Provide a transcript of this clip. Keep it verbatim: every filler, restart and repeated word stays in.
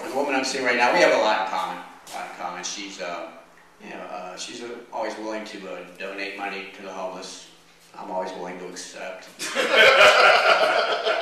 the woman I'm seeing right now, we have a lot in common. A lot in common. She's, uh, you know, uh, she's uh, always willing to uh, donate money to the homeless. I'm always willing to accept.